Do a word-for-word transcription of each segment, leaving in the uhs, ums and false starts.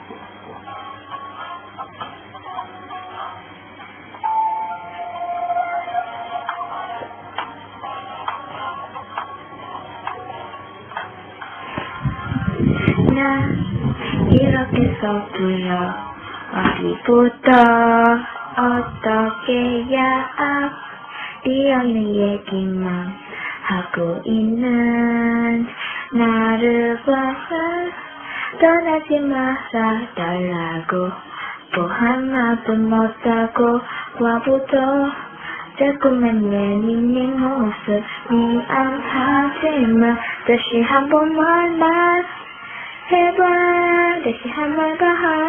나 이렇게 서툴러 어디부터 어떻게 해야 뛰어있는 얘기만 하고 있는 나를 봐서 떠나지 말아 달라고 뭐 하나도 못하고 와부터 자꾸만 내미는 모습 미안하지만 다시 한 번만 말해봐 다시 한 번 더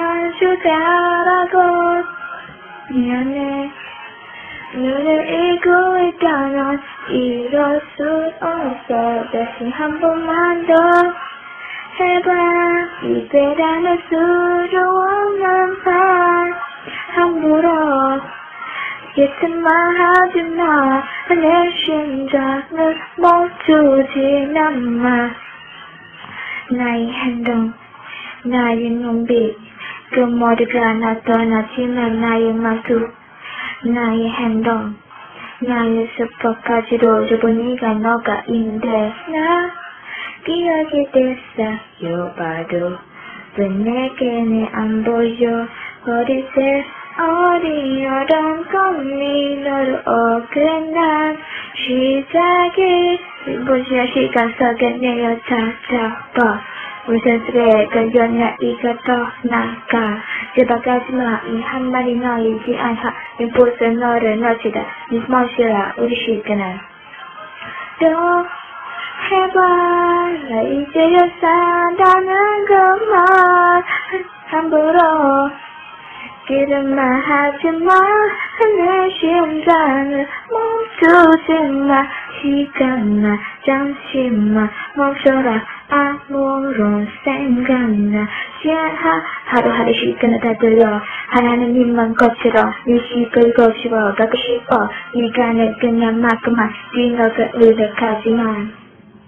해주자라고 미안해 눈을 읽고 있다면 이럴 수 없어 다시 한 번만 더 해봐 입에 담을 수도 없는 말 함부로 예측만 하지마 내 심장을 멈추지 않마 나의 행동 나의 눈빛 그 모두가 나타나지만 나의 말투 나의 행동 나의 습관까지도 전부 네가 너가 있는데 나 기억이 됐어요 봐도 왜 내게는 안 보여 어디서 어디여던 건니 너를 어긋난 시작이 일본시야 시간 속에 내어 찾아봐 무슨 수레 걸려냐 이가 떠나가 제발 가지마 이 한마디 너이지 않아 인포스 너를 놓치다 네 스마시라 우리 시간은 또 해봐 나 이제야 산다는 것만 함부로 기름만 하지마 내 심장을 멈추지마 시간아 잠시만 멈춰라 아무런 생각나 시야 하루하루 시간을 다 들려 하나는 님만 거칠어 네 시간을 거치워 가고 싶어 네가 내 그냥 만큼만 뒤너가 의백하지만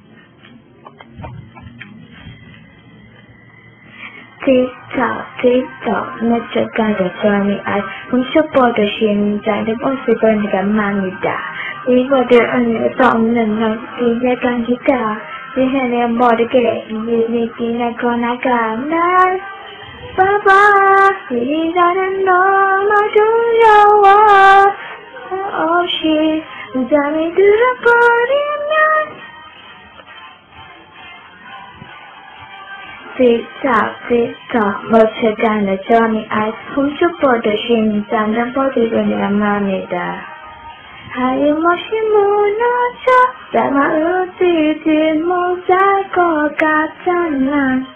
틱톡 틱톡 내쳐가는 전이 알 훔쳐보던 심장의 모습을 내가 맙니다 이거들 언니가 없는 넌 이제가 니가 이해내 모르게 이니끼나 거나가 날 봐봐 이라는 너무 두려워 없이 잠이 들어버리면 틱톡 틱톡 멈춰가는 전이 알 훔쳐보던 심장의 모습을 내가 맙니다 하염없이 무너져 내 마음을 뛰지 못할 것 같잖아